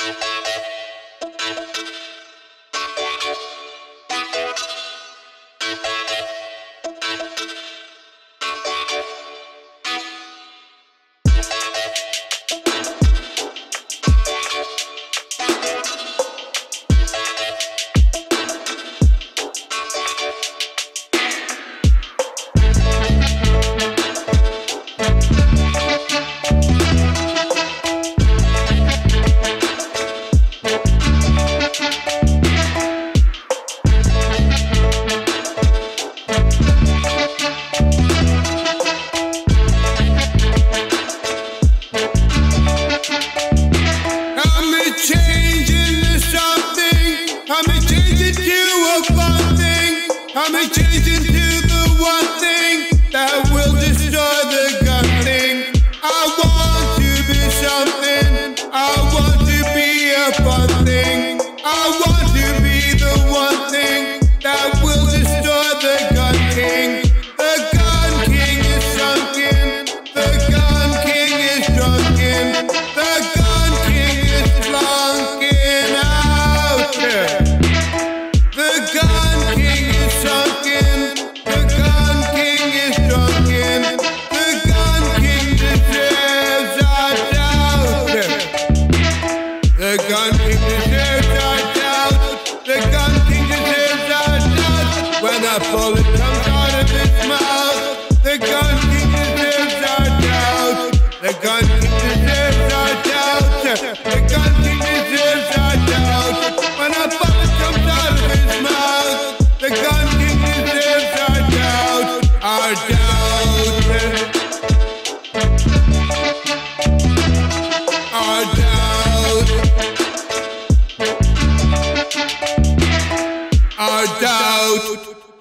I'm changing to the one thing that will destroy the gun thing. I want to be something. I want to be a fun thing. I want to be the one thing that will destroy the gun king. The gun king is sunken. The gun king is drunken. The gun king is flunking out. The gun king is sunken. The gun king is drunken. The gun king deserves our doubt. The gun king deserves our doubt. The gun king deserves our doubt. When a bullet comes out of his mouth, the gun king deserves our doubt. The gun king deserves our doubt. The gun king deserves our doubt. When a bullet comes out of his mouth, the gun king deserves our doubt. Our doubt. Our doubt. Our doubt.